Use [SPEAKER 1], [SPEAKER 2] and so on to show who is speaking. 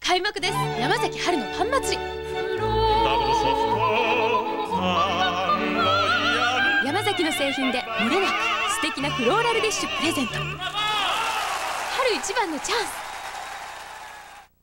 [SPEAKER 1] 開幕です。山崎春のパン祭り。山崎の製品で漏れなく素敵なフローラルディッシュプレゼント。春一番のチャンス。